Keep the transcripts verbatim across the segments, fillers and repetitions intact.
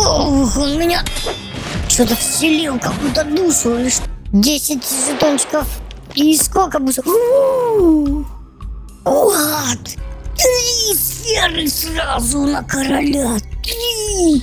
Ух, он меня что-то вселил, какую-то душу. Лишь десять жетончиков. И сколько будет? Вот! Три сферы сразу на короля. Три!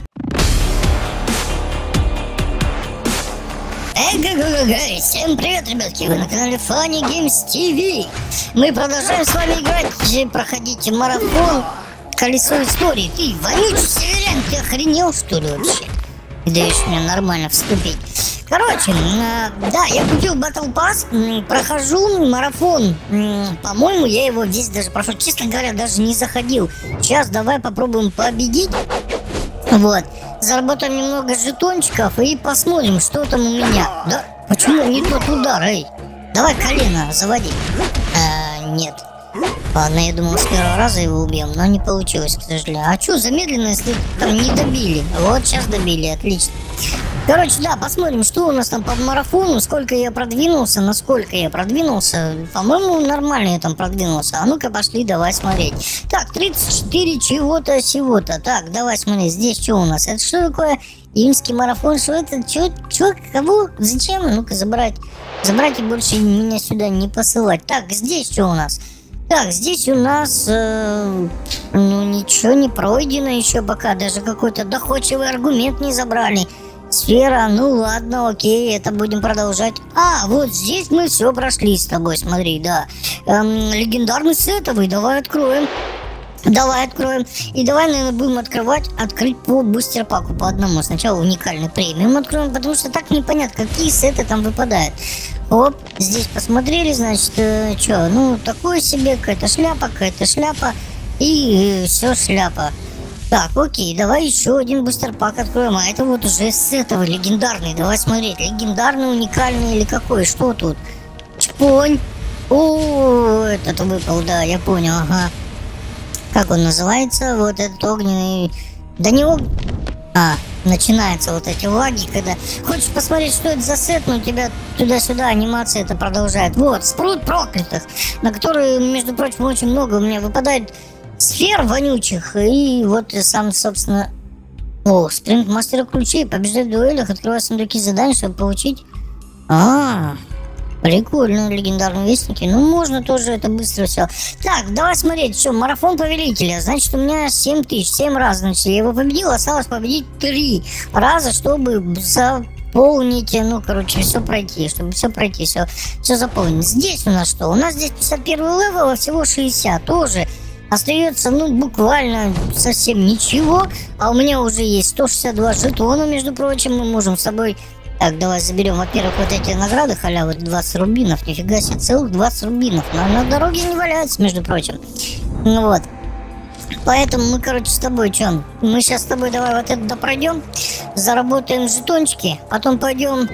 Эй, всем привет, ребятки! Вы на канале Funny Games ти ви. Мы продолжаем с вами играть, проходить марафон Колесо Истории. Ты, вонючий северян, ты охренел, что ли, вообще? Ты даешь мне нормально вступить. Короче, э, да, я купил Battle Pass, э, прохожу марафон. Э, По-моему, я его весь даже прошел. Честно говоря, даже не заходил. Сейчас давай попробуем победить. Вот. Заработаем немного жетончиков и посмотрим, что там у меня. Да? Почему не тот удар, эй? Давай колено, заводи. А, нет. Ладно, я думал, с первого раза его убьем, но не получилось, к сожалению. А что, замедленно, если там не добили? Вот, сейчас добили, отлично. Короче, да, посмотрим, что у нас там по марафону, сколько я продвинулся, насколько я продвинулся. По-моему, нормально я там продвинулся. А ну-ка, пошли, давай смотреть. Так, тридцать четыре чего-то, сего-то. Так, давай смотреть, здесь что у нас? Это что такое? Имский марафон, что это? Чё, чё, кого? Зачем? Ну-ка, забрать. Забрать и больше меня сюда не посылать. Так, здесь что у нас? Так, здесь у нас, э, ну, ничего не пройдено еще пока. Даже какой-то доходчивый аргумент не забрали. Сфера, ну ладно, окей, это будем продолжать. А, вот здесь мы все прошли с тобой, смотри, да. Эм, легендарный сетовый, давай откроем. Давай откроем. И давай, наверное, будем открывать, открыть по бустер-паку, по одному. Сначала уникальный премиум откроем, потому что так непонятно, какие сеты там выпадают. Оп, здесь посмотрели, значит, э, что, ну, такое себе, какая-то шляпа, какая-то шляпа. И э, все шляпа. Так, окей, давай еще один бустер-пак откроем. А это вот уже сетовый, легендарный. Давай смотреть, легендарный, уникальный или какой, что тут? Чпонь. О, этот выпал, да, я понял, ага. Как он называется? Вот этот огненный... Да не ог... А, начинаются вот эти лаги, когда... Хочешь посмотреть, что это за сет, но у тебя туда-сюда анимация это продолжает. Вот, спрут проклятых, на которые, между прочим, очень много у меня выпадает сфер вонючих. И вот сам, собственно... О, спринт мастера ключей. Побеждать в дуэлях, открывай сундуки заданий, чтобы получить... А, прикольно, легендарные вестники. Ну, можно тоже это быстро все. Так, давай смотреть, что, марафон повелителя. Значит, у меня семь тысяч, семь раз, значит, я его победил. Осталось победить три раза, чтобы заполнить, ну, короче, все пройти. Чтобы все пройти, все, все заполнить. Здесь у нас что? У нас здесь пятьдесят первый левел, а всего шестьдесят. Тоже остается, ну, буквально совсем ничего. А у меня уже есть сто шестьдесят два жетона, между прочим. Мы можем с собой... Так, давай заберем, во-первых, вот эти награды халявы, двадцать рубинов, нифига себе, целых двадцать рубинов, на, на дороге не валяются, между прочим. Ну вот, поэтому мы, короче, с тобой, что, мы сейчас с тобой давай вот это допройдем, заработаем жетончики, потом пойдем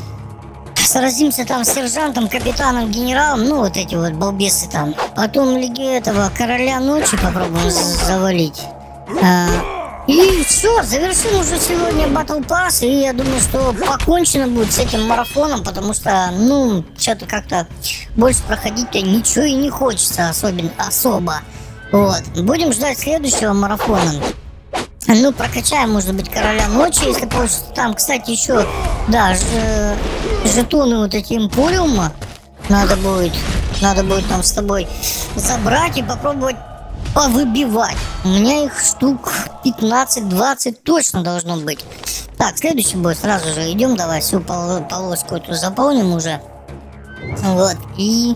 сразимся там с сержантом, капитаном, генералом, ну вот эти вот балбесы там, потом лиги этого короля ночи попробуем завалить. а И все, завершим уже сегодня Battle Pass. И я думаю, что покончено будет с этим марафоном. Потому что, ну, что-то как-то больше проходить-то ничего и не хочется особенно, особо. Вот, будем ждать следующего марафона. Ну, прокачаем, может быть, короля ночи, если получится. Там, кстати, еще, да, ж, жетоны вот эти импориума надо будет, надо будет там с тобой забрать и попробовать повыбивать. У меня их штук пятнадцать-двадцать точно должно быть. Так, следующий бой сразу же идем. Давай всю пол полоску эту заполним уже. Вот. И...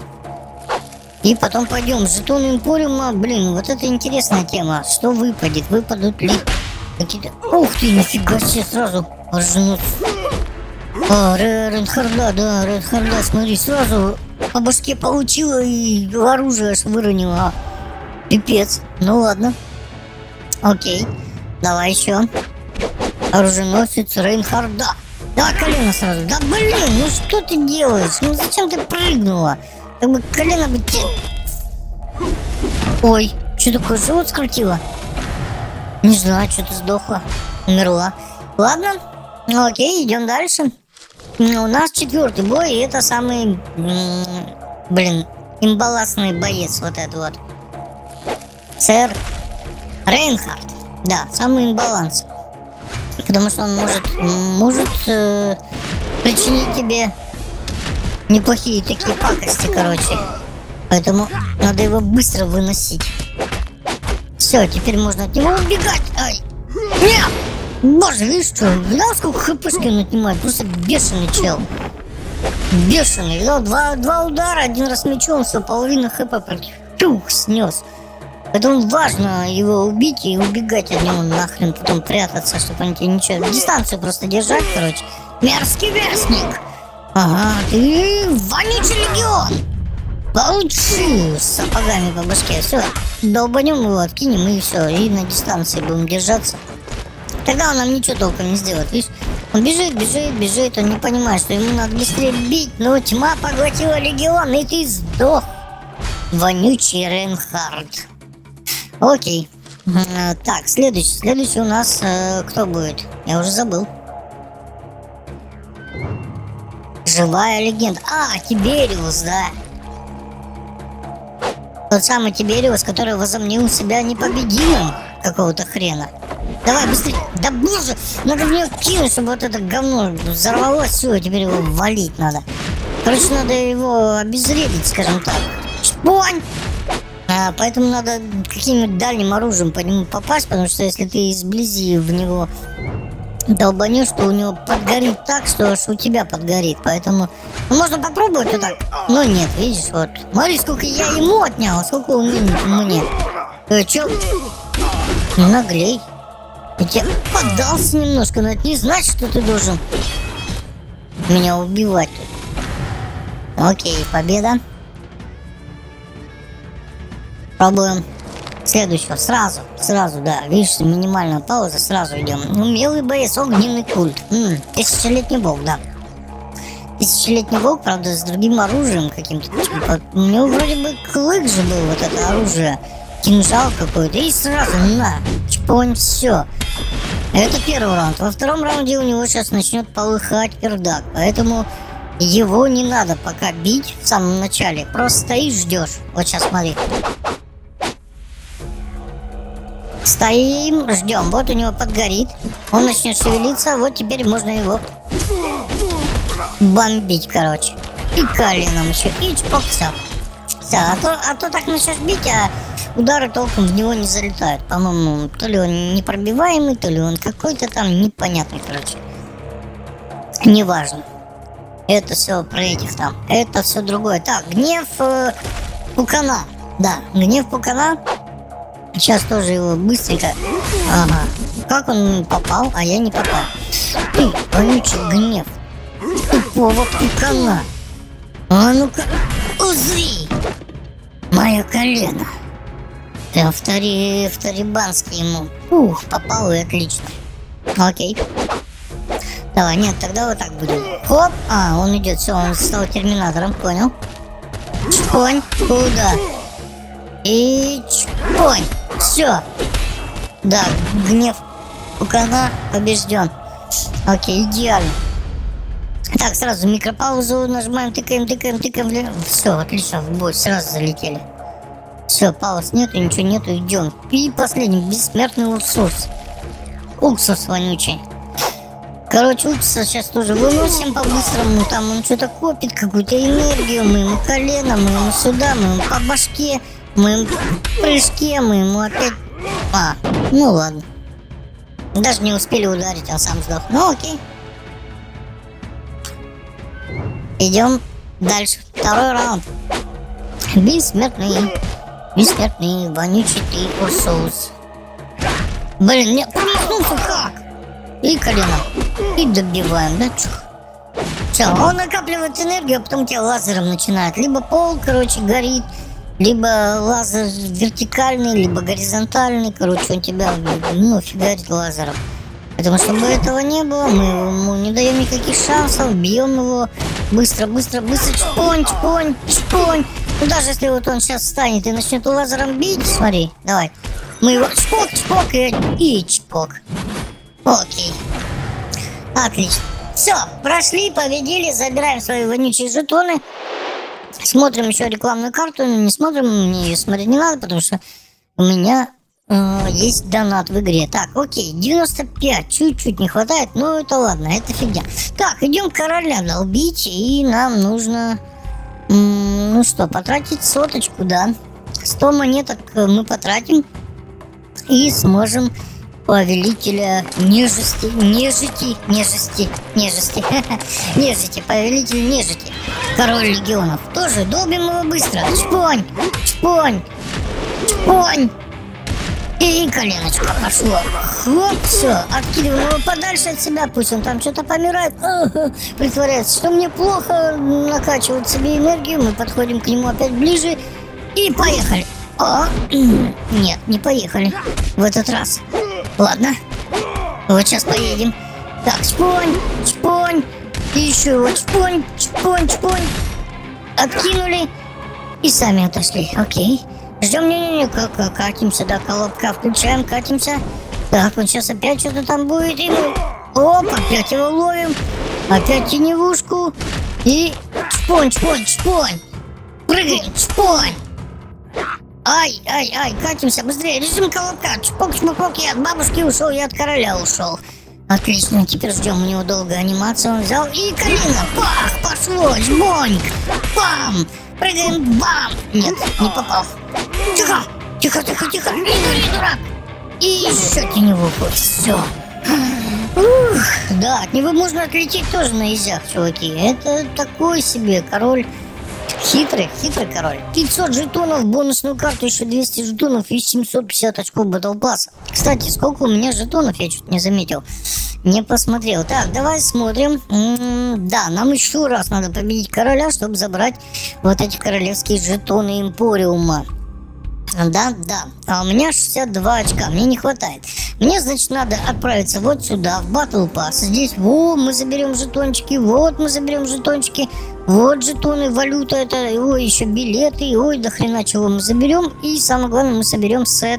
И потом пойдем. Жетон импориума. Блин, вот это интересная тема. Что выпадет? Выпадут ли какие-то... Ух ты, нифига себе, сразу ржнут. А, Рейнхарда, да, Рейнхарда, смотри, сразу по башке получила и оружие аж выронила. Пипец. Ну ладно. Окей. Давай еще. Оруженосец Рейнхарда. Да, колено сразу. Да блин, ну что ты делаешь? Ну зачем ты прыгнула? Как бы колено бы тебе... Ой, что такое, живот скрутило? Не знаю, что-то сдохла. Умерла. Ладно. Ну окей, идем дальше. У нас четвертый бой, и это самый... Блин, имбалансный боец. Вот этот вот. Сэр Рейнхард. Да, самый имбаланс. Потому что он может, может э, причинить тебе неплохие такие пакости, короче. Поэтому надо его быстро выносить. Все, теперь можно от него убегать. Ай! Нет! Боже, видишь что? Видал, сколько хпшки он отнимает? Просто бешеный чел. Бешеный. Видал, два, два удара, один раз мечом, все, половина хп против. Тух, снес. Поэтому важно его убить и убегать от него нахрен, потом прятаться, чтобы он тебе ничего... Дистанцию просто держать, короче. Мерзкий верстник. Ага, ты вонючий легион. Получи с сапогами по башке. Все, долбанем его, откинем и все. И на дистанции будем держаться. Тогда он нам ничего толком не сделает, видишь? Он бежит, бежит, бежит, он не понимает, что ему надо быстрее бить. Но тьма поглотила легион, и ты сдох. Вонючий Рейнхард. Окей. А, так, следующий. Следующий у нас э, кто будет? Я уже забыл. Живая легенда. А, Тибериус, да. Тот самый Тибериус, который возомнил себя непобедимым какого-то хрена. Давай быстрее. Да боже, надо в него кинуть, чтобы вот это говно взорвалось. Все, теперь его валить надо. Короче, надо его обезвредить, скажем так. Шпонь! А, поэтому надо каким-нибудь дальним оружием по нему попасть, потому что если ты изблизи в него долбанешь, то у него подгорит так, что аж у тебя подгорит. Поэтому ну, можно попробовать вот так. Но нет, видишь, вот. Смотри, сколько я ему отнял, а сколько он мне. Э, чё? Не наглей. Я тебе поддался немножко, но это не значит, что ты должен меня убивать. Окей, победа. Пробуем следующего. Сразу, сразу, да. Видишь, минимальная пауза, сразу идем. Умелый боец, огненный культ. М-м, тысячелетний волк, да. Тысячелетний волк, правда, с другим оружием каким-то. Типа, у него вроде бы клык же был, вот это оружие. Кинжал какой-то. И сразу, на, чпонь, все. Это первый раунд. Во втором раунде у него сейчас начнет полыхать пердак. Поэтому его не надо пока бить в самом начале. Просто стоишь, ждешь. Вот сейчас смотри. Стоим, ждем. Вот у него подгорит. Он начнет шевелиться. Вот теперь можно его бомбить, короче. И коленом еще. И чпок, все. Все. А то, а то так начнешь бить, а удары толком в него не залетают. По-моему, то ли он непробиваемый, то ли он какой-то там непонятный, короче. Неважно. Это все про этих там. Это все другое. Так, гнев э, Пукана. Да, гнев Пукана. Сейчас тоже его быстренько. Ага. Как он попал, а я не попал. Ты, вонючий гнев тупого Пукана. А ну-ка, узри мое колено. Прям втори, вторибанский ему. Ух, попал и отлично. Окей. Давай, нет, тогда вот так будем. Хоп, а, он идет, все, он стал терминатором, понял. Чпонь, куда? И чпонь. Все. Да, гнев Пукана побежден. Окей, идеально. Так, сразу микропаузу нажимаем, тыкаем, тыкаем, тыкаем. Все, отлично, в бой, сразу залетели. Все, пауз нету, ничего нету, идем. И последний, бессмертный уксус. Уксус вонючий. Короче, уксуса сейчас тоже выносим по-быстрому. Там он что-то копит, какую-то энергию. Мы ему колено, мы ему сюда, мы ему по башке, мы ему в прыжке, мы ему опять... А, ну ладно. Даже не успели ударить, он сам сдох. Ну окей. Идем дальше. Второй раунд. Бессмертный. Бессмертный, вонючий ты уксус. Блин, нет, промахнулся как? И колено. И добиваем, да? Чух. Все, он накапливает энергию, а потом тебя лазером начинает. Либо пол, короче, горит, либо лазер вертикальный, либо горизонтальный. Короче, он тебя, ну, фигарит лазером. Потому что чтобы этого не было, мы ему не даем никаких шансов, бьем его быстро, быстро, быстро, чпонь, чпонь, чпонь. Ну даже если вот он сейчас встанет и начнет лазером бить, смотри, давай. Мы его чпок, чпок и, и чпок. Окей. Отлично. Все, прошли, победили, забираем свои вонючие жетоны. Смотрим еще рекламную карту, не смотрим, мне ее смотреть не надо, потому что у меня э, есть донат в игре. Так, окей, девяносто пять, чуть-чуть не хватает, но это ладно, это фигня. Так, идем короля долбить, и нам нужно, м, ну что, потратить соточку, да. сто монеток мы потратим и сможем повелителя нежити, нежити, нежити, нежити, нежити, повелитель нежити, король легионов. Тоже долбим его быстро. Чпонь, чпонь, чпонь. И коленочка пошло. Хлоп, все, откидываем его подальше от себя, пусть он там что-то помирает. Ага, притворяется, что мне плохо, накачивает себе энергию. Мы подходим к нему опять ближе и поехали. О, нет, не поехали в этот раз. Ладно, вот сейчас поедем. Так, чпонь, чпонь. И еще вот чпонь, чпонь, чпонь. Откинули и сами отошли. Окей. Ждем, не-не-не, катимся, да, колобка включаем, катимся. Так, вот сейчас опять что-то там будет, и мы... Оп, опять его ловим. Опять теневушку. И чпонь, чпонь, чпонь. Прыгаем, чпонь. Ай, ай, ай, катимся быстрее, режим колобка. Чпок, чпок, я от бабушки ушел, я от короля ушел. Отлично, теперь ждем, у него долгая анимация, он взял и колено, пах, пошло, жбоньк, бам, прыгаем, бам. Нет, не попал. Тихо, тихо, тихо, тихо, не дури, дурак. И еще теневуху, все. Ух, да, от него можно отлететь тоже на изях, чуваки. Это такой себе король. Хитрый, хитрый король. пятьсот жетонов, бонусную карту, еще двести жетонов и семьсот пятьдесят очков батл пасса. Кстати, сколько у меня жетонов, я чуть не заметил. Не посмотрел. Так, давай смотрим. М-м, да, нам еще раз надо победить короля, чтобы забрать вот эти королевские жетоны Эмпориума. Да, да. А у меня шестьдесят два очка, мне не хватает. Мне, значит, надо отправиться вот сюда, в Battle Pass. Здесь, вот, мы заберем жетончики, вот мы заберем жетончики. Вот жетоны, валюта, это, ой, еще билеты, ой, до хрена чего мы заберем. И самое главное, мы соберем сет.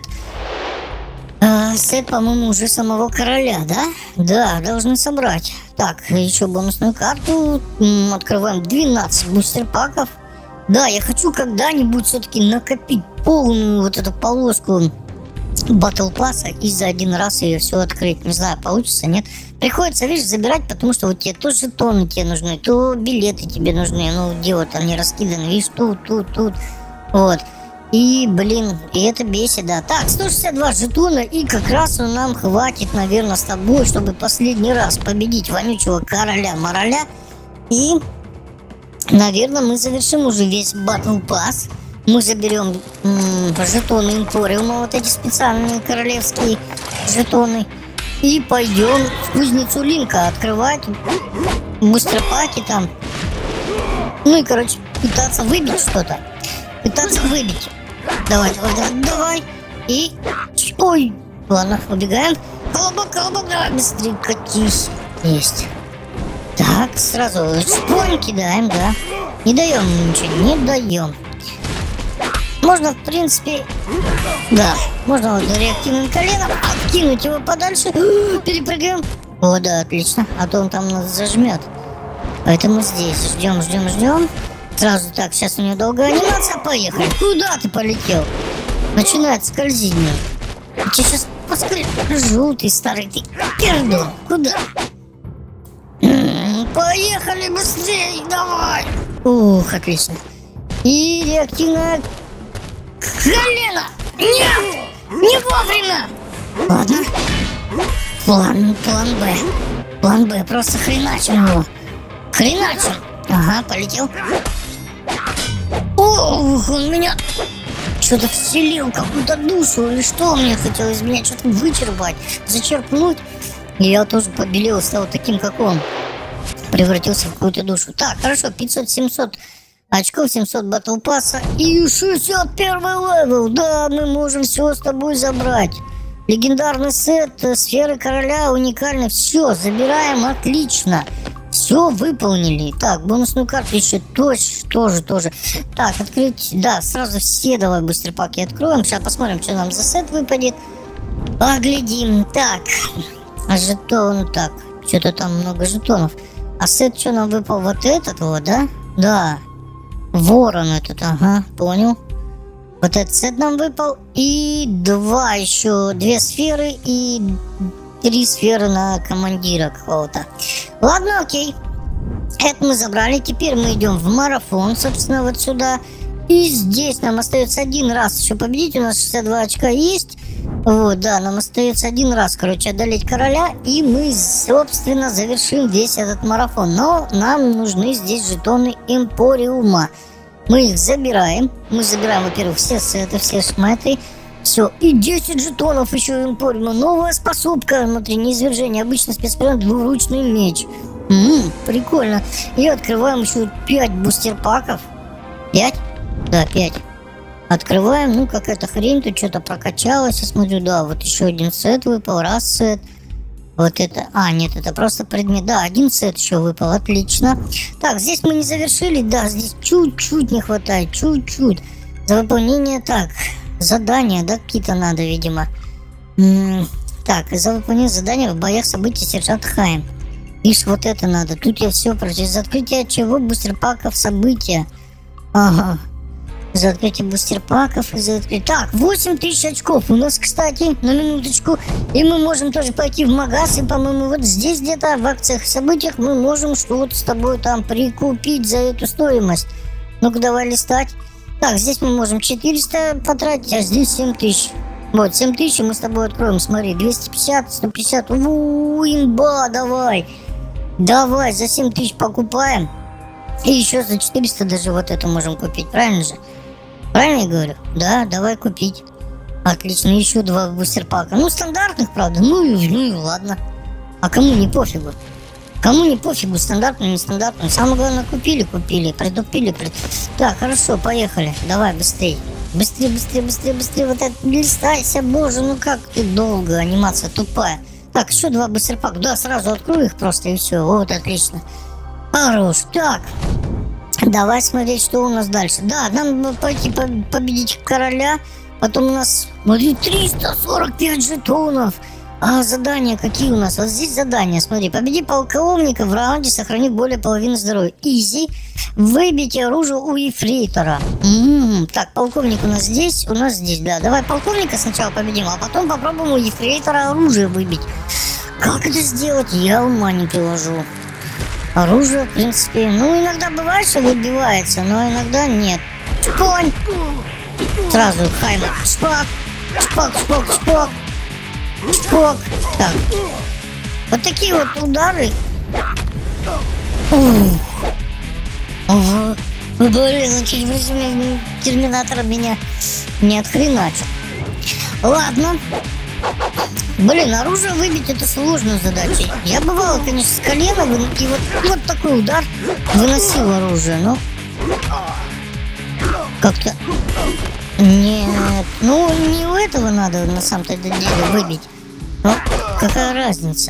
Э, сет, по-моему, уже самого короля, да? Да, должны собрать. Так, еще бонусную карту. М, открываем двенадцать бустер-паков. Да, я хочу когда-нибудь все-таки накопить полную вот эту полоску Battle Pass и за один раз ее все открыть. Не знаю, получится, нет. Приходится, видишь, забирать, потому что вот тебе то жетоны тебе нужны, то билеты тебе нужны. Ну, где вот они раскиданы, видишь, тут, тут, тут. Вот. И, блин, и это бесит, да. Так, сто шестьдесят два жетона, и как раз нам хватит, наверное, с тобой, чтобы последний раз победить вонючего короля-мороля. И, наверное, мы завершим уже весь Battle Pass. Мы заберем м-м, жетоны Эмпориума, вот эти специальные королевские жетоны. И пойдем в кузницу Линка открывать бустер-паки там. Ну и, короче, пытаться выбить что-то. Пытаться выбить. Давай, давай, давай, давай. И... Ой, ладно, убегаем. Колобок, колобок, давай быстрее катись. Есть. Так, сразу шпонь кидаем, да. Не даем ничего, не даем. Можно, в принципе, да, можно вот реактивным коленом откинуть его подальше. Перепрыгаем. О, да, отлично. А то он там нас зажмет. Поэтому здесь ждем, ждем, ждем. Сразу так, сейчас у него долгая анимация. Поехали. Куда ты полетел? Начинает скользить. Я тебя сейчас поскольжу, ты старый ты пердун. Куда? М-м, поехали быстрее, давай. Ух, отлично. И реактивная... Колено! Нет! Не вовремя! Ладно. План, план Б. План Б, просто хреначим его. Хреначим. Ага, полетел. Ох, он меня что-то вселил, какую-то душу. Или что он мне хотел из меня что-то вычерпать, зачерпнуть. И я тоже побелел, стал таким, как он. Превратился в какую-то душу. Так, хорошо, пятьсот-семьсот очков, семьсот батл пасса и шестьдесят первый левел. Да, мы можем все с тобой забрать. Легендарный сет, сферы короля, уникальный. Все, забираем, отлично. Все выполнили. Так, бонусную карту еще тоже, тоже, тоже. Так, открыть, да, сразу все давай быстро паки откроем. Сейчас посмотрим, что нам за сет выпадет. Поглядим. Так, жетон, так, что-то там много жетонов. А сет что нам выпал? Вот этот вот, да? Да. Ворон этот, ага, понял. Вот этот сет нам выпал. И два еще, две сферы и три сферы на командира какого-то. Ладно, окей. Это мы забрали. Теперь мы идем в марафон, собственно, вот сюда. И здесь нам остается один раз еще победить. У нас шестьдесят два очка есть. Вот, да, нам остается один раз, короче, одолеть короля. И мы, собственно, завершим весь этот марафон. Но нам нужны здесь жетоны Эмпориума. Мы их забираем. Мы забираем, во-первых, все сеты, все шметы. Все. И десять жетонов еще Эмпориума. Новая способка. Смотри, неизвержение. Обычно спецприем, двуручный меч. Ммм, прикольно. И открываем еще пять бустер-паков. пять? Да, пять. Открываем, ну какая-то хрень, тут что-то прокачалось. Я смотрю, да, вот еще один сет выпал, раз сет. Вот это, а, нет, это просто предмет. Да, один сет еще выпал, отлично. Так, здесь мы не завершили, да, здесь чуть-чуть не хватает, чуть-чуть. За выполнение, так, задания, да, какие-то надо, видимо. М-м, так, за выполнение задания в боях событий сержант Хайм. Видишь, вот это надо. Тут я все прочитал. За открытие чего бустер-паков события. Ага. За открытие бустер-паков и за открытие... Так, восемь тысяч очков у нас, кстати, на минуточку. И мы можем тоже пойти в магаз. И, по-моему, вот здесь где-то в акциях и событиях мы можем что-то с тобой там прикупить за эту стоимость. Ну-ка, давай листать. Так, здесь мы можем четыреста потратить, а здесь семь тысяч. Вот, семь тысяч мы с тобой откроем, смотри. двести пятьдесят, сто пятьдесят. У, имба, давай. Давай, за семь тысяч покупаем. И еще за четыреста даже вот это можем купить, правильно же? Правильно я говорю? Да, давай купить. Отлично, еще два бустер-пака. Ну, стандартных, правда. Ну и, ну и ладно. А кому не пофигу? Кому не пофигу, стандартную, нестандартную. Самое главное, купили, купили, притупили, прит... Так, хорошо, поехали. Давай, быстрее. Быстрее, быстрее, быстрее, быстрее. Вот это, листайся, боже, ну как ты долго, анимация тупая. Так, еще два бустер-пака. Да, сразу открою их просто и все. Вот, отлично. Хорош. Так. Давай смотреть, что у нас дальше. Да, нам пойти победить короля. Потом у нас, смотри, триста сорок пять жетонов. А задания какие у нас? Вот здесь задания, смотри. Победи полковника в раунде, сохранив более половины здоровья. Изи. Выбейте оружие у ефрейтора. М-м-м. Так, полковник у нас здесь, у нас здесь, да. Давай полковника сначала победим, а потом попробуем у ефрейтора оружие выбить. Как это сделать, я ума не приложу. Оружие, в принципе, ну, иногда бывает, что выбивается, но иногда нет. Чпонь! Сразу Хайма. Шпак! Шпак, шпак, шпак! Шпак! Так. Вот такие вот удары. Ух. Ага. Блин, чуть выше терминатора меня не отхреначил. Ладно. Блин, оружие выбить это сложная задача. Я бывало, конечно, с колена и вот, вот такой удар выносил оружие, но как-то нет. Ну, не у этого надо на самом-то деле выбить. Но какая разница?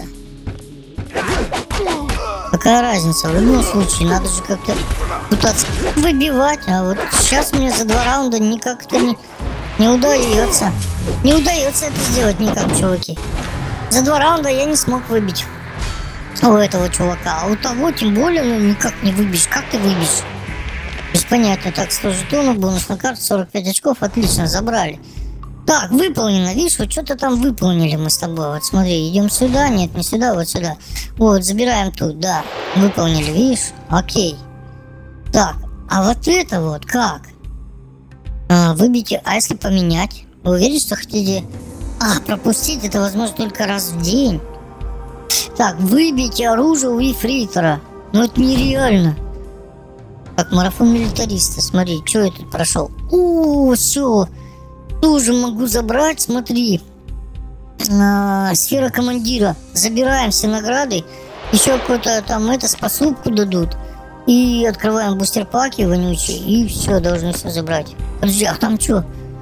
Какая разница? В любом случае, надо же как-то пытаться выбивать. А вот сейчас мне за два раунда никак-то не, не удается. Не удается это сделать никак, чуваки. За два раунда я не смог выбить у этого чувака. А у того, тем более, ну никак не выбьешь. Как ты выбьешь? Без понятия. Так, сто жетонов, бонус на карту, сорок пять очков. Отлично, забрали. Так, выполнено. Видишь, вот что-то там выполнили мы с тобой. Вот смотри, идем сюда. Нет, не сюда, вот сюда. Вот, забираем тут, да. Выполнили, видишь? Окей. Так, а вот это вот как? А, выбейте, а если поменять? Вы уверены, что хотите? А, пропустить это возможно только раз в день. Так, выбейте оружие у ефрейтора. Ну это нереально. Так, марафон милитариста. Смотри, что я тут прошел. О, все. Тоже могу забрать, смотри. А, сфера командира. Забираем все награды. Еще какую-то там это способку дадут. И открываем бустер-паки вонючие. И все, должны все забрать. Подожди, а там что?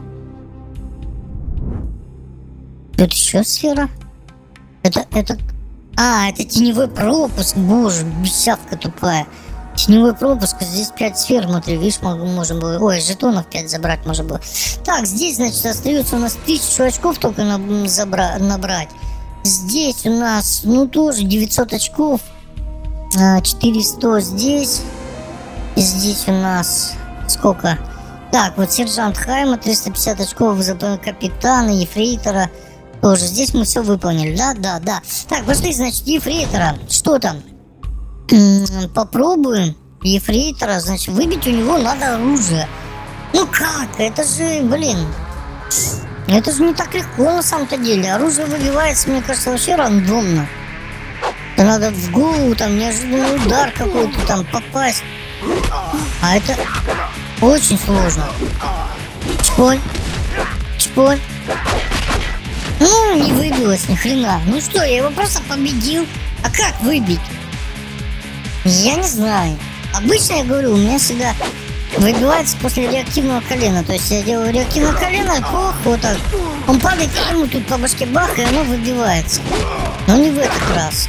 Тут еще сфера. Это, это... А, это теневой пропуск. Боже, бесявка тупая. Теневой пропуск. Здесь пять сфер, смотри, видишь, можно было... Ой, жетонов пять забрать можно было. Так, здесь, значит, остается у нас тысячу очков только на... забра... набрать. Здесь у нас, ну, тоже девятьсот очков. четыреста здесь. И здесь у нас... Сколько? Так, вот сержант Хайма, триста пятьдесят очков за капитана, ефрейтора. Тоже здесь мы все выполнили. Да, да, да. Так, пошли, значит, ефрейтора. Что там? Попробуем ефрейтора. Значит, выбить у него надо оружие. Ну как? Это же, блин. Это же не так легко на самом-то деле. Оружие выбивается, мне кажется, вообще рандомно. Надо в голову, там, неожиданный удар какой-то там попасть. А это очень сложно. Чпонь. Чпонь. Ну, не выбилось ни хрена. Ну что, я его просто победил. А как выбить? Я не знаю. Обычно, я говорю, у меня всегда выбивается после реактивного колена. То есть я делаю реактивное колено, ох, вот так. Он падает, и ему тут по башке бах, и оно выбивается. Но не в этот раз.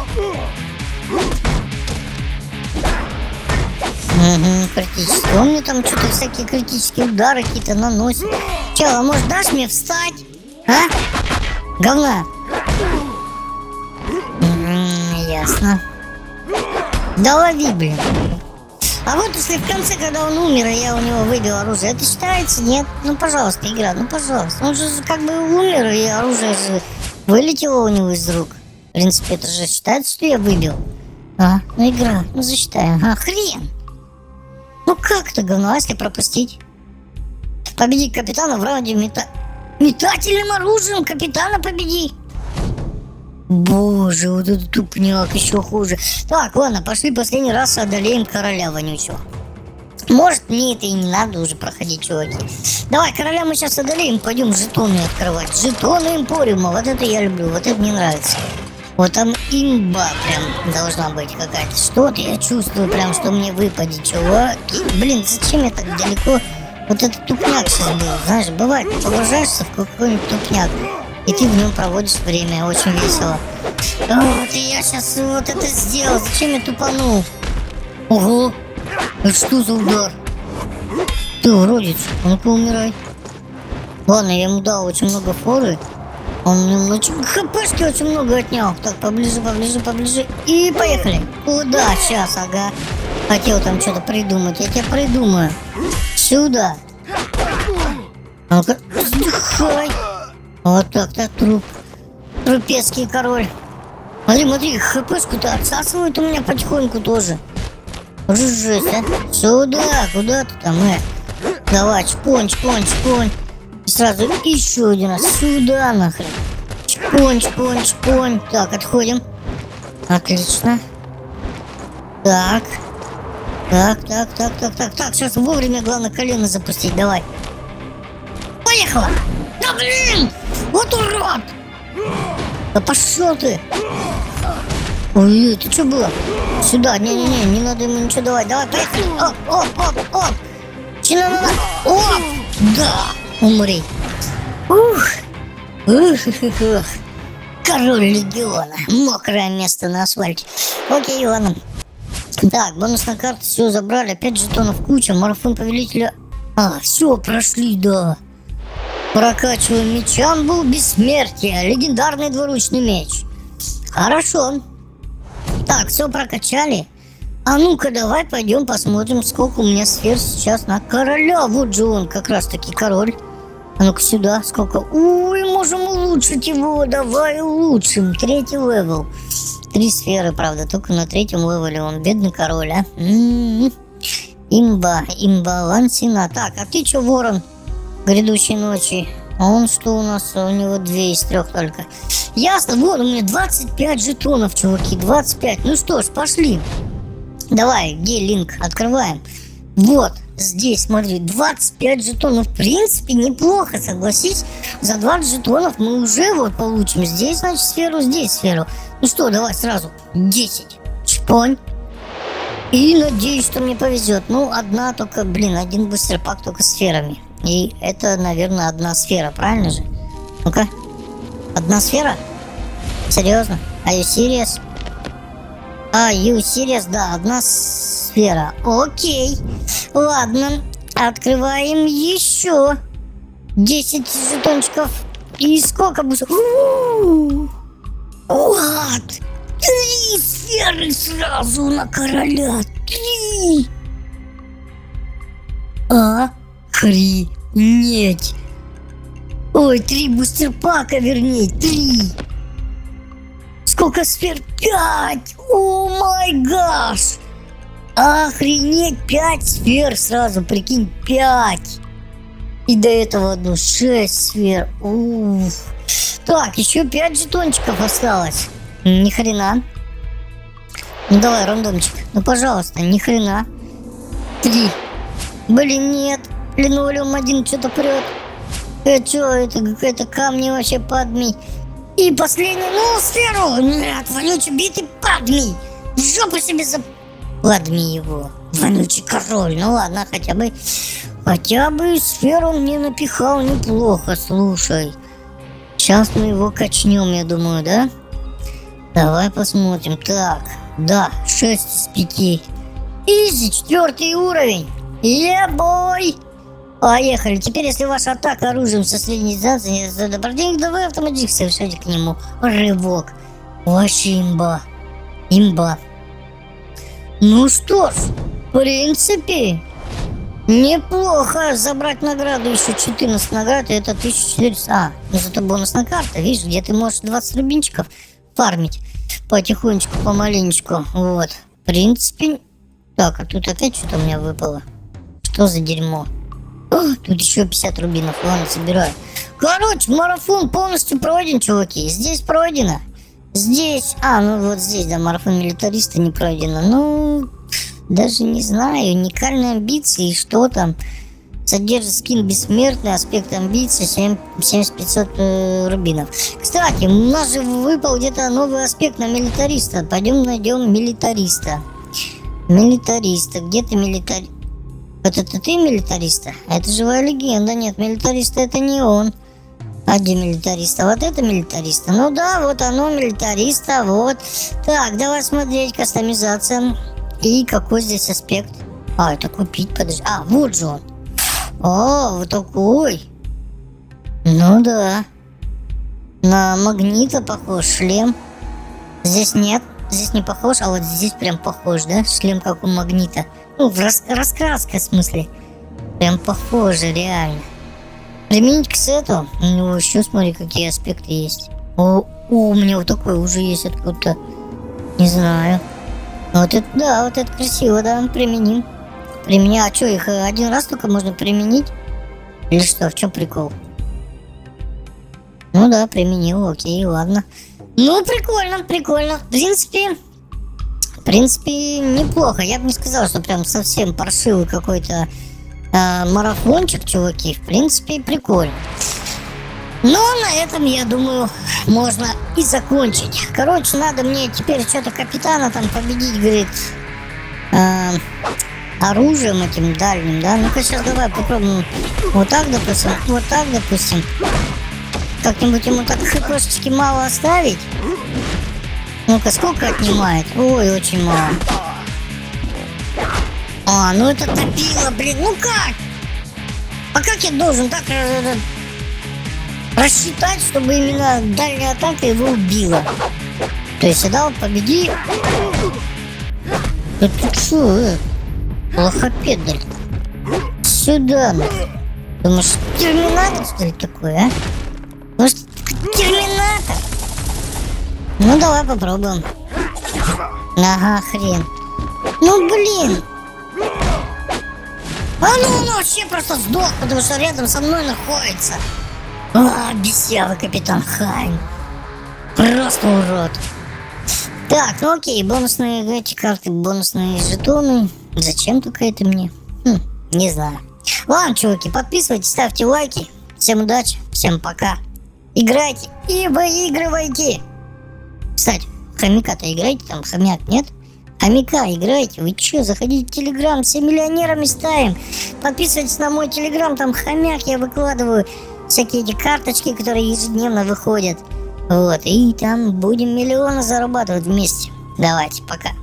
Угу, критически. Он мне там что-то всякие критические удары какие-то наносит. Че, а может дашь мне встать? А? Говна. М-м, ясно. Да лови, блин. А вот если в конце, когда он умер, и я у него выбил оружие, это считается? Нет? Ну, пожалуйста, игра, ну, пожалуйста. Он же как бы умер, и оружие же вылетело у него из рук. В принципе, это же считается, что я выбил. А, ну, игра, ну, засчитаем. А, хрен. Ну, как это говно, а если пропустить? Победить капитана в раунде мета... метательным оружием капитана победи. Боже, вот этот тупняк еще хуже. Так, ладно, пошли последний раз одолеем короля вонючего. Может, мне это и не надо уже проходить, чуваки. Давай, короля мы сейчас одолеем, пойдем жетоны открывать. Жетоны Эмпориума, вот это я люблю, вот это мне нравится. Вот там имба прям должна быть какая-то. Что-то я чувствую прям, что мне выпадет, чуваки. Блин, зачем я так далеко? Вот этот тупняк сейчас был, знаешь, бывает, погружаешься в какой-нибудь тупняк, и ты в нем проводишь время, очень весело. Вот и я сейчас вот это сделал, зачем я тупанул? Ого, это что за удар? Ты уродец, ну-ка умирай. Ладно, я ему дал очень много форы. Он мне хпшки очень много отнял. Так, поближе, поближе, поближе. И поехали. Куда? Сейчас, ага. Хотел там что-то придумать. Я тебя придумаю. Сюда. Ну-ка, сдыхай. Вот так-то труп. Трупецкий король. Смотри, смотри, хпшку-то отсасывают у меня потихоньку тоже. Жесть, а? Сюда, куда ты там, э? Давай, чпонь, чпонь, чпонь. И сразу еще один раз. Сюда нахрен. Чпонь, чпонь, чпонь. Так, отходим. Отлично. Так. Так, так, так, так, так, так. Сейчас вовремя главное колено запустить. Давай. Поехала. Да блин! Вот урод! Да пошел ты! Ой, это что было? Сюда, не-не-не, не надо ему ничего давать. Давай, поехали. Оп, оп, оп, оп. Чи-на-на-на. Оп! Да! Умри. Ух. Ух, ух, ух. Король легиона. Мокрое место на асфальте. Окей, ладно. Так, бонусная карта, все забрали. Опять жетонов куча. Марафон повелителя. А, все, прошли, да. Прокачиваем меч. Амбул бессмертия. Легендарный двуручный меч. Хорошо. Так, все прокачали. А ну-ка, давай пойдем посмотрим, сколько у меня сфер сейчас на короля. Вот же он, как раз таки король. А ну-ка сюда, сколько? Ой, можем улучшить его. Давай улучшим. Третий левел. Три сферы, правда, только на третьем левеле. Он бедный король, а? М-м-м. Имба, имба, лансина. Так, а ты че, ворон? Грядущей ночи. А он что у нас? У него две из трех только. Ясно, вот у меня двадцать пять жетонов, чуваки. двадцать пять. Ну что ж, пошли. Давай, где линк? Открываем. Вот, здесь, смотри, двадцать пять жетонов. В принципе, неплохо, согласись. За двадцать жетонов мы уже вот получим. Здесь, значит, сферу, здесь сферу. Ну что, давай сразу. десять. Чпонь. И надеюсь, что мне повезет. Ну, одна только, блин, один быстрый пак только сферами. И это, наверное, одна сфера, правильно же? Ну-ка. Одна сфера? Серьезно? Are you serious? Are you serious? Да, одна сфера. Окей. Ладно. Открываем еще десять жетончиков. И сколько будет? Вот. Три сферы сразу на короля. Три. Охренеть. Охренеть. Ой, три бустер-пака, вернее, три. Сколько сфер? Пять. О май гаш. Охренеть, пять сфер сразу, прикинь, пять. И до этого одну, шесть сфер. Уф. Так, еще пять жетончиков осталось. Ни хрена. Ну давай, рандомчик. Ну пожалуйста, ни хрена. Три. Блин, нет. Линолеум один что-то прет. Это что, это какая-то камни вообще, падми. И последний, ну, сферу. Нет, вонючий битый падми. В жопу себе за... Падми его. Вонючий король. Ну ладно, хотя бы... Хотя бы сферу мне напихал неплохо, слушай. Сейчас мы его качнем, я думаю, да? Давай посмотрим. Так, да, шесть из пяти. Изи, четвертый уровень. Е-бой. Поехали. Теперь, если ваша атака оружием со средней дистанции, противник, давай автоматически совершайте к нему рывок. Вообще имба. Имба. Ну что ж, в принципе, неплохо забрать награду. Еще четырнадцать наград, и это тысяча четыреста. А, ну зато бонусная карта, видишь, где ты можешь двадцать рубинчиков фармить. Потихонечку, помаленечку. Вот. В принципе. Так, а тут опять что-то у меня выпало. Что за дерьмо? О, тут еще пятьдесят рубинов. Ладно, собираю. Короче, марафон полностью пройден, чуваки. Здесь пройдено. Здесь. А, ну вот здесь, да, марафон милитариста не пройдено. Ну, даже не знаю. Уникальные амбиции. Что там? Содержит скин бессмертный, аспект амбиций, семьдесят пятьсот э, рубинов. Кстати, у нас же выпал где-то новый аспект на милитариста. Пойдем найдем милитариста. Милитариста. Где ты милитарист? Вот это ты милитариста? Это живая легенда. Нет, милитариста это не он. А где милитариста? Вот это милитариста. Ну да, вот оно, милитариста. Вот. Так, давай смотреть. Кастомизация. И какой здесь аспект? А, это купить, подожди. А, вот же он. О, вот такой. Ну да. На магнита похож шлем. Здесь нет. Здесь не похож, а вот здесь прям похож, да? Шлем как у магнита. Ну, в рас раскраска в смысле. Прям похоже, реально. Применить к сету. Ну, еще смотри, какие аспекты есть. О, о, у меня вот такой уже есть откуда-то. Не знаю. Вот это, да, вот это красиво, да, применим. Применя, а что, их один раз только можно применить? Или что, в чем прикол? Ну да, применил, окей, ладно. Ну, прикольно, прикольно. В принципе, в принципе, неплохо. Я бы не сказал, что прям совсем паршивый какой-то э, марафончик, чуваки. В принципе, прикольно. Но на этом, я думаю, можно и закончить. Короче, надо мне теперь что-то капитана там победить, говорит, э, оружием этим дальним, да? Ну-ка сейчас давай попробуем вот так, допустим, вот так, допустим. Как-нибудь ему так хпшечки мало оставить. Ну-ка, сколько отнимает? Ой, очень мало. А, ну это топило, блин, ну как? А как я должен так рассчитать, чтобы именно дальняя атака его убила? То есть, да, вот победи. Да ты что, э? Лохопедаль. Сюда. Думаешь, терминатор, что ли, такой, а? Может, терминатор? Ну, давай попробуем. Ага, хрен. Ну, блин. А ну, он вообще просто сдох, потому что рядом со мной находится. А, бесявый капитан Хайм. Просто урод. Так, ну окей, бонусные эти карты, бонусные жетоны. Зачем только это мне? Хм, не знаю. Ладно, чуваки, подписывайтесь, ставьте лайки. Всем удачи, всем пока. Играйте и выигрывайте. Кстати, хомяка-то играйте, там хомяк нет? Хомяка играйте, вы че, заходите в Телеграм, все миллионерами ставим. Подписывайтесь на мой Телеграм, там хомяк, я выкладываю всякие эти карточки, которые ежедневно выходят. Вот, и там будем миллионы зарабатывать вместе. Давайте, пока.